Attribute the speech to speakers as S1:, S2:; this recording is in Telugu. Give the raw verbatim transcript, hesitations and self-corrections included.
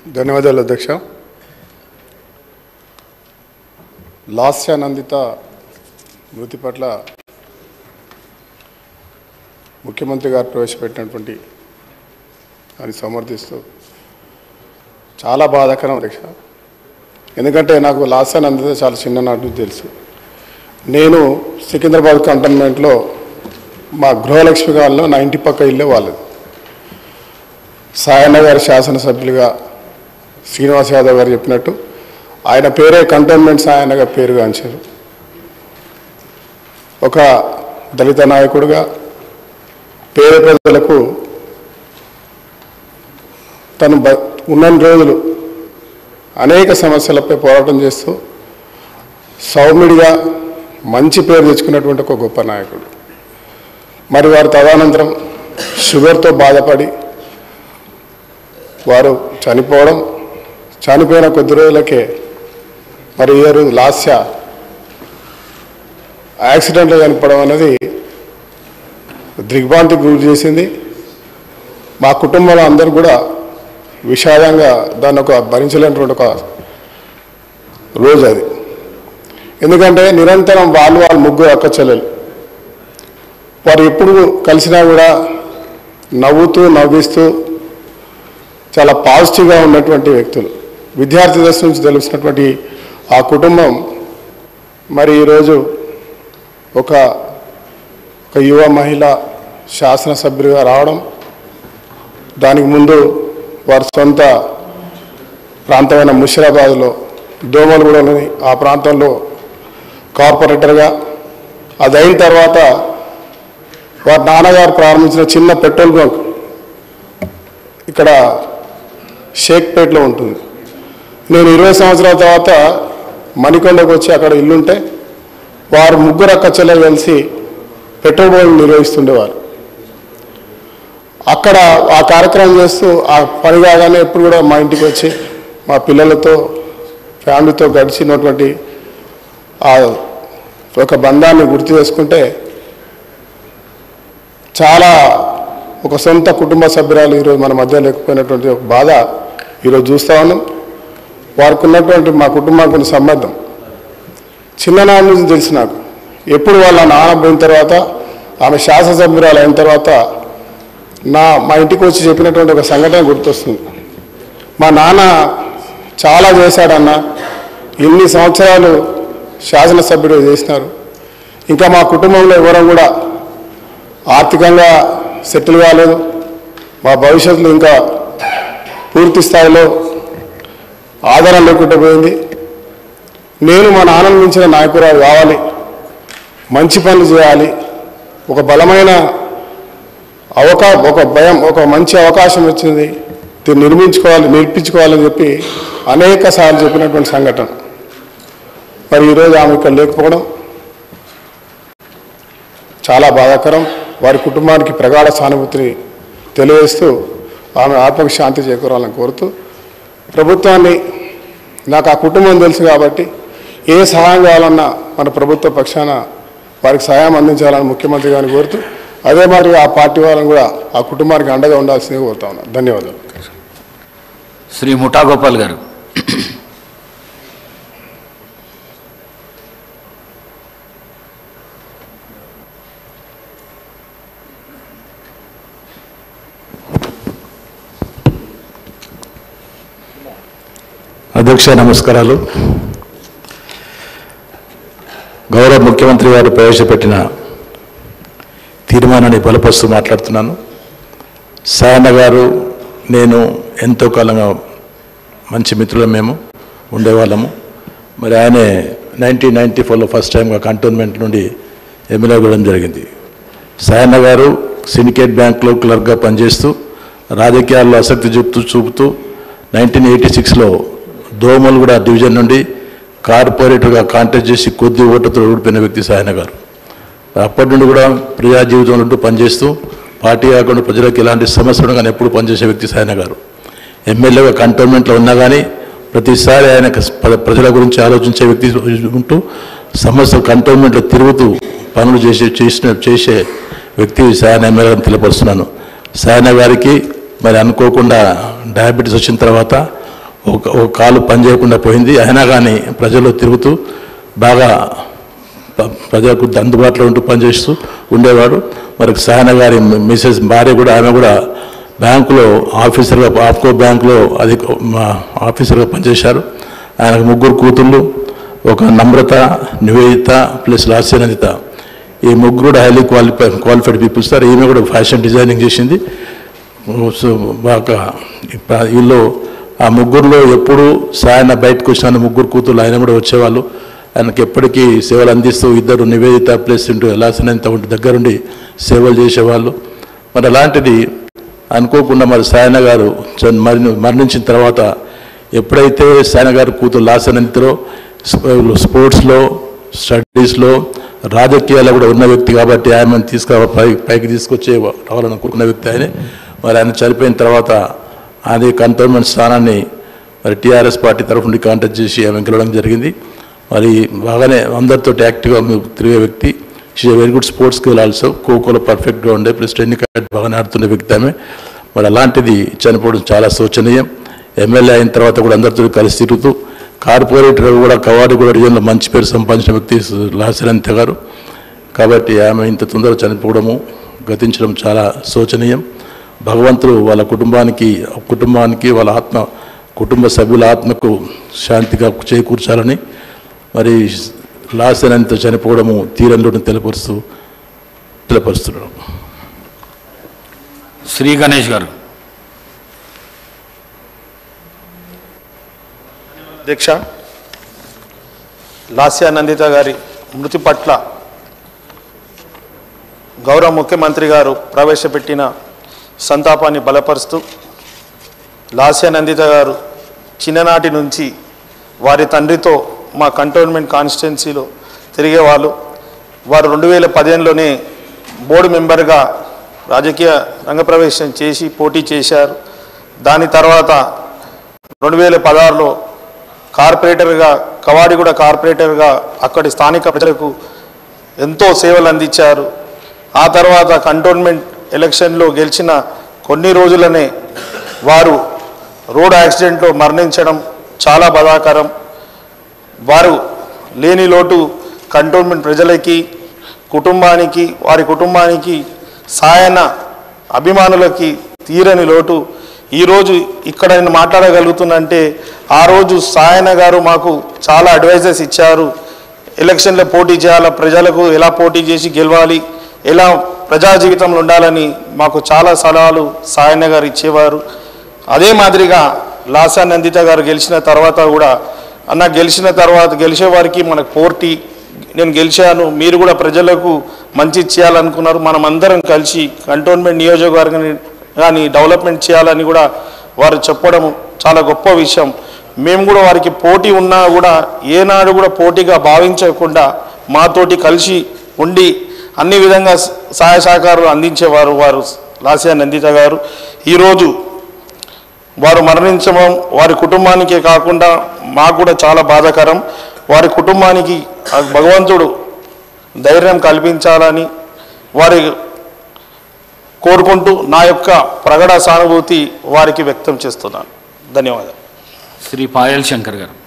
S1: ధన్యవాదాలు అధ్యక్ష. లాస్యానందిత మృతి పట్ల ముఖ్యమంత్రి గారు ప్రవేశపెట్టినటువంటి అని సమర్థిస్తూ చాలా బాధాకరం అధ్యక్ష. ఎందుకంటే నాకు లాస్యానందిత చాలా చిన్ననాటి నుంచి తెలుసు. నేను సికింద్రాబాద్ కంటోన్మెంట్లో మా గృహలక్ష్మి గారిలో నా ఇంటి పక్క ఇల్లే వాళ్ళది. సాయన్న గారి శాసనసభ్యులుగా శ్రీనివాస్ యాదవ్ గారు చెప్పినట్టు ఆయన పేరే కంటోన్మెంట్ సాయన్న గారి పేరుగాంచారు. ఒక దళిత నాయకుడిగా పేద ప్రజలకు తను ఉన్న రోజులు అనేక సమస్యలపై పోరాటం చేస్తూ సౌమ్యుడిగా మంచి పేరు తెచ్చుకున్నటువంటి ఒక గొప్ప నాయకుడు. మరి వారు తదనంతరం షుగర్తో బాధపడి వారు చనిపోవడం, చనిపోయిన కొద్ది రోజులకే మరి ఈ రోజు లాస్య యాక్సిడెంట్లో చనిపోవడం అనేది దిగ్భ్రాంతికి గురి చేసింది. మా కుటుంబంలో అందరూ కూడా విషాదంగా దాన్ని ఒక భరించలేనటువంటి ఒక రోజు అది. ఎందుకంటే నిరంతరం వాళ్ళు వాళ్ళ ముగ్గురు అక్క చెల్లెలు వారు ఎప్పుడు కలిసినా కూడా నవ్వుతూ నవ్విస్తూ చాలా పాజిటివ్గా ఉన్నటువంటి వ్యక్తులు. విద్యార్థి దశ నుంచి తెలిసినటువంటి ఆ కుటుంబం మరి ఈరోజు ఒక ఒక యువ మహిళ శాసనసభ్యులుగా రావడం, దానికి ముందు వారి సొంత ప్రాంతమైన ముషిరాబాద్లో దోమలగూడలోని ఆ ప్రాంతంలో కార్పొరేటర్గా, అది అయిన తర్వాత వారి నాన్నగారు ప్రారంభించిన చిన్న పెట్రోల్ బంక్ ఇక్కడ షేక్పేట్లో ఉంటుంది. నేను ఇరవై సంవత్సరాల తర్వాత మణికొండకు వచ్చి అక్కడ ఇల్లుంటే వారు ముగ్గురు అక్క చెల్లెలు కలిసి పెట్రోల్ బంక్ నిర్వహిస్తుండేవారు. అక్కడ ఆ కార్యక్రమం చేస్తూ ఆ పని కాగానే ఎప్పుడు కూడా మా ఇంటికి వచ్చి మా పిల్లలతో ఫ్యామిలీతో గడిచినటువంటి ఆ ఒక బంధాన్ని గుర్తు చేసుకుంటే చాలా ఒక సొంత కుటుంబ సభ్యురాలు ఈరోజు మన మధ్య లేకపోయినటువంటి ఒక బాధ ఈరోజు చూస్తూ ఉన్నాం. వారికి ఉన్నటువంటి మా కుటుంబానికి కొన్ని సంబంధం చిన్ననాటి నుంచి తెలిసి నాకు ఎప్పుడు వాళ్ళ నాన్న పోయిన తర్వాత ఆమె శాసనసభ్యురాలు అయిన తర్వాత నా మా ఇంటికి వచ్చి చెప్పినటువంటి ఒక సంఘటన గుర్తొస్తుంది. మా నాన్న చాలా చేశాడన్న, ఇన్ని సంవత్సరాలు శాసనసభ్యుడు చేసినారు, ఇంకా మా కుటుంబంలో ఎవరం కూడా ఆర్థికంగా సెటిల్ కాలేదు, మా భవిష్యత్తులో ఇంకా పూర్తి స్థాయిలో ఆధారం లేకుండా పోయింది. నేను మా నాన్నను మించిన నాయకురాలు కావాలి, మంచి పనులు చేయాలి, ఒక బలమైన అవకా ఒక భయం ఒక మంచి అవకాశం వచ్చింది, దీన్ని నిర్మించుకోవాలి నేర్పించుకోవాలని చెప్పి అనేక సార్లు చెప్పినటువంటి సంఘటన. మరి ఈరోజు ఆమె ఇక్కడ లేకపోవడం చాలా బాధాకరం. వారి కుటుంబానికి ప్రగాఢ సానుభూతిని తెలియజేస్తూ ఆమె ఆత్మకు శాంతి చేకూరాలని కోరుతూ, ప్రభుత్వాన్ని నాకు ఆ కుటుంబం తెలుసు కాబట్టి ఏ సహాయం కావాలన్నా మన ప్రభుత్వ పక్షాన వారికి సహాయం అందించాలని ముఖ్యమంత్రి గారిని కోరుతూ, అదే మరి ఆ పార్టీ వాళ్ళని కూడా ఆ కుటుంబానికి అండగా ఉండాల్సిందిగా కోరుతా ఉన్నాను. ధన్యవాదాలు.
S2: శ్రీ ముఠా గోపాల్ గారు.
S3: అధ్యక్ష నమస్కారాలు. గౌరవ ముఖ్యమంత్రి గారు ప్రవేశపెట్టిన తీర్మానాన్ని బలపరుస్తూ మాట్లాడుతున్నాను. సాయన్న గారు నేను ఎంతో కాలంగా మంచి మిత్రులం మేము ఉండేవాళ్ళము. మరి ఆయనే నైన్టీన్ నైంటీ ఫోర్లో ఫస్ట్ టైంగా కంటోన్మెంట్ నుండి ఎమ్మెల్యే అవ్వడం జరిగింది. సాయన్న గారు సిండికేట్ బ్యాంక్లో క్లర్క్గా పనిచేస్తూ రాజకీయాల్లో ఆసక్తి చూపుతూ చూపుతూ నైన్టీన్ ఎయిటీ సిక్స్లో దోమలగూడ డివిజన్ నుండి కార్పొరేటర్గా కాంటెస్ట్ చేసి కొద్ది ఓటుతో ఓడిపోయిన వ్యక్తి సాయన్న గారు. అప్పటి నుండి కూడా ప్రజా జీవితంలో ఉంటూ పనిచేస్తూ పార్టీ కాకుండా ప్రజలకు ఎలాంటి సమస్యలు కానీ ఎప్పుడు పనిచేసే వ్యక్తి సాయన్న గారు. ఎమ్మెల్యేగా కంటోన్మెంట్లో ఉన్నా కానీ ప్రతిసారి ఆయన ప్రజల గురించి ఆలోచించే వ్యక్తి ఉంటూ సమస్య కంటోన్మెంట్లో తిరుగుతూ పనులు చేసే చేసిన చేసే వ్యక్తి సాయన్న ఎమ్మెల్యే అని తెలియపరుస్తున్నాను. సాయన్న గారికి మరి అనుకోకుండా డయాబెటీస్ వచ్చిన తర్వాత ఒక ఒక కాలు పని చేయకుండా పోయింది. అయినా కానీ ప్రజల్లో తిరుగుతూ బాగా ప్రజలకు అందుబాటులో ఉంటూ పనిచేస్తూ ఉండేవాడు. మరి సాయన గారి మిసెస్ భార్య కూడా, ఆమె కూడా బ్యాంకులో ఆఫీసర్గా, ఆప్కో బ్యాంకులో అది ఆఫీసర్గా పనిచేశారు. ఆయనకు ముగ్గురు కూతుళ్ళు, ఒక నమ్రత, నివేదిత ప్లస్ లాస్యనందిత. ఈ ముగ్గురు కూడా highly qualify qualified peoples sir. ఈమె కూడా ఫ్యాషన్ డిజైనింగ్ చేసింది. సో బాగా వీళ్ళు ఆ ముగ్గురులో ఎప్పుడు సాయన బయటకు వచ్చిన ముగ్గురు కూతురు ఆయన కూడా వచ్చేవాళ్ళు. ఆయనకి ఎప్పటికీ సేవలు అందిస్తూ ఇద్దరు నివేదిత ప్లస్ ఇంటూ లాస్యనందిత ఉంటే దగ్గరుండి సేవలు చేసేవాళ్ళు. మరి అలాంటిది అనుకోకుండా మరి సాయన గారు మరి మరణించిన తర్వాత ఎప్పుడైతే సాయన గారు కూతురు లాస్యనందితలో స్పోర్ట్స్లో, స్టడీస్లో, రాజకీయాల్లో కూడా ఉన్న వ్యక్తి కాబట్టి ఆయనను తీసుకు పై పైకి తీసుకొచ్చే రావాలనుకున్న వ్యక్తి ఆయనే. మరి ఆయన చనిపోయిన తర్వాత అది కంటోన్మెంట్ స్థానాన్ని మరి టీఆర్ఎస్ పార్టీ తరఫు నుండి కాంటాక్ట్ చేసి ఆమె గెలవడం జరిగింది. మరి బాగానే అందరితో యాక్టివ్గా తిరిగే వ్యక్తి. She very good sports girl also. ఖోఖోలో పర్ఫెక్ట్గా ఉండే ప్లస్ టెన్నిస్ బాగానే ఆడుతున్న వ్యక్తి ఆమె. మరి అలాంటిది చనిపోవడం చాలా శోచనీయం. ఎమ్మెల్యే అయిన తర్వాత కూడా అందరితో కలిసి తిరుగుతూ కార్పొరేటర్ కూడా కవాడిగూడ రీజియన్లో మంచి పేరు సంపాదించిన వ్యక్తి లాస్యనందిత గారు. కాబట్టి ఆమె ఇంత తొందరగా చనిపోవడము, గతించడం చాలా శోచనీయం. భగవంతుడు వాళ్ళ కుటుంబానికి కుటుంబానికి వాళ్ళ ఆత్మ, కుటుంబ సభ్యుల ఆత్మకు శాంతిగా చేకూర్చాలని మరి లాస్యనందిత చనిపోవడము తీరంలోని తెలపరుస్తూ తెలపరుస్తున్నాడు.
S2: శ్రీ గణేష్ గారు.
S4: అధ్యక్ష, లాస్యనందిత గారి మృతి పట్ల గౌరవ ముఖ్యమంత్రి గారు ప్రవేశపెట్టిన సంతాపాన్ని బలపరుస్తూ, లాస్యనందిత గారు చిన్ననాటి నుంచి వారి తండ్రితో మా కంటోన్మెంట్ కాన్స్టిట్యున్సీలో తిరిగేవాళ్ళు. వారు రెండు వేల పదిహేనులోనే బోర్డు మెంబర్గా రాజకీయ రంగప్రవేశం చేసి పోటీ చేశారు. దాని తర్వాత రెండు వేల పదహారులో కార్పొరేటర్గా, కవాడిగూడ కార్పొరేటర్గా అక్కడి స్థానిక ప్రజలకు ఎంతో సేవలు అందించారు. ఆ తర్వాత కంటోన్మెంట్ ఎలక్షన్లో గెలిచిన కొన్ని రోజులనే వారు రోడ్ యాక్సిడెంట్లో మరణించడం చాలా బాధాకరం. వారు లేని లోటు కంటోన్మెంట్ ప్రజలకి, కుటుంబానికి, వారి కుటుంబానికి, సాయన అభిమానులకి తీరని లోటు. ఈరోజు ఇక్కడ నేను మాట్లాడగలుగుతున్నంటే ఆ రోజు సాయన గారు మాకు చాలా అడ్వైజెస్ ఇచ్చారు. ఎలక్షన్లో పోటీ చేయాలి, ప్రజలకు ఎలా పోటీ చేసి గెలవాలి, ఎలా ప్రజా జీవితంలో ఉండాలని మాకు చాలా సలహాలు సాయన గారు ఇచ్చేవారు. అదే మాదిరిగా లాస్యనందిత గారు గెలిచిన తర్వాత కూడా, అన్న గెలిచిన తర్వాత గెలిచేవారికి మనకు పోటీ, నేను గెలిచాను, మీరు కూడా ప్రజలకు మంచి చేయాలనుకున్నారు, మనం అందరం కలిసి కంటోన్మెంట్ నియోజకవర్గాన్ని కానీ డెవలప్మెంట్ చేయాలని కూడా వారు చెప్పడం చాలా గొప్ప విషయం. మేము కూడా వారికి పోటీ ఉన్నా కూడా ఏనాడు కూడా పోటీగా భావించకుండా మాతోటి కలిసి ఉండి అన్ని విధంగా సహాయ సహకారాలు అందించేవారు వారు లాస్యనందిత గారు. ఈరోజు వారు మరణించడం వారి కుటుంబానికే కాకుండా మాకు కూడా చాలా బాధాకరం. వారి కుటుంబానికి భగవంతుడు ధైర్యం కల్పించాలని వారి కోరుకుంటూ నా యొక్క ప్రగాఢ సానుభూతి వారికి వ్యక్తం చేస్తున్నాను. ధన్యవాదాలు.
S2: శ్రీ పాయల్ శంకర్ గారు.